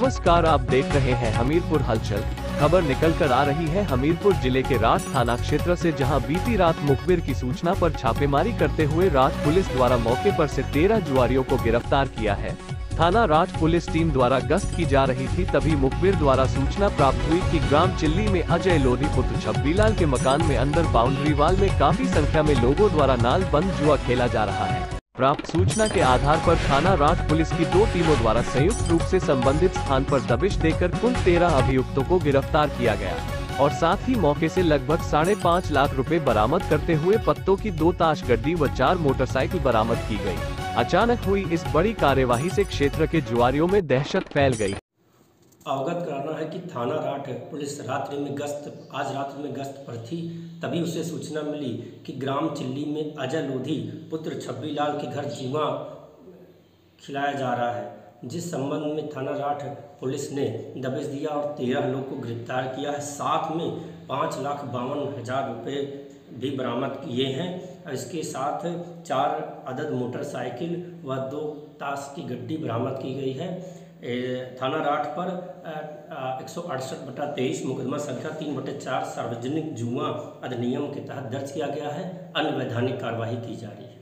नमस्कार, आप देख रहे हैं हमीरपुर हलचल। खबर निकल कर आ रही है हमीरपुर जिले के रात थाना क्षेत्र से, जहां बीती रात मुखबिर की सूचना पर छापेमारी करते हुए रात पुलिस द्वारा मौके पर से 13 जुआरियों को गिरफ्तार किया है। थाना रात पुलिस टीम द्वारा गश्त की जा रही थी, तभी मुखबिर द्वारा सूचना प्राप्त हुई कि ग्राम चिल्ली में अजय लोधी पुत्र छब्बीलाल के मकान में अंदर बाउंड्री वाल में काफी संख्या में लोगों द्वारा नाल बंद जुआ खेला जा रहा है। प्राप्त सूचना के आधार पर थाना रात पुलिस की 2 टीमों द्वारा संयुक्त रूप से संबंधित स्थान पर दबिश देकर कुल 13 अभियुक्तों को गिरफ्तार किया गया और साथ ही मौके से लगभग 5.5 लाख रुपए बरामद करते हुए पत्तों की 2 ताश गड्डी व 4 मोटरसाइकिल बरामद की गई। अचानक हुई इस बड़ी कार्यवाही से क्षेत्र के जुआरियों में दहशत फैल गई। अवगत कराना है कि थाना राठ पुलिस आज रात्रि में गश्त पर थी, तभी उसे सूचना मिली कि ग्राम चिल्ली में अजय लोधी पुत्र छब्बीलाल के घर जुआ खिलाया जा रहा है, जिस संबंध में थाना राठ पुलिस ने दबिश दिया और 13 लोग को गिरफ्तार किया है। साथ में 5,52,000 रुपये भी बरामद किए हैं। इसके साथ 4 अदद मोटरसाइकिल व 2 ताश की गड्डी बरामद की गई है। थाना राठ पर 168/23 मुकदमा संख्या 3/4 सार्वजनिक जुआ अधिनियम के तहत दर्ज किया गया है। अन्य वैधानिक कार्रवाई की जा रही है।